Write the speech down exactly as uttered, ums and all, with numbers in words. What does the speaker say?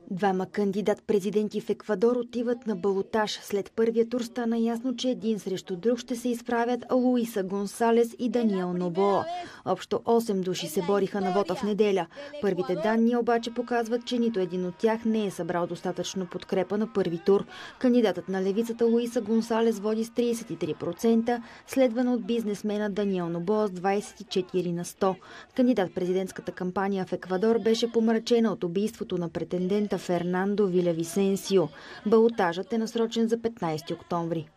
Двама кандидат-президенти в Еквадор отиват на балотаж. След първия тур стана ясно, че един срещу друг ще се изправят Луиса Гонсалес и Даниел Нобоа. Общо осем души се бориха на вота в неделя. Първите данни обаче показват, че нито един от тях не е събрал достатъчно подкрепа на първи тур. Кандидатът на левицата Луиса Гонсалес води с тридесет и три процента, следван от бизнесмена Даниел Нобоа с двадесет и четири на сто. Кандидат-президентската кампания в Еквадор беше помрачена от убийството на претендента Фернандо Вилявисенсио. Балотажът е насрочен за петнадесети октомври.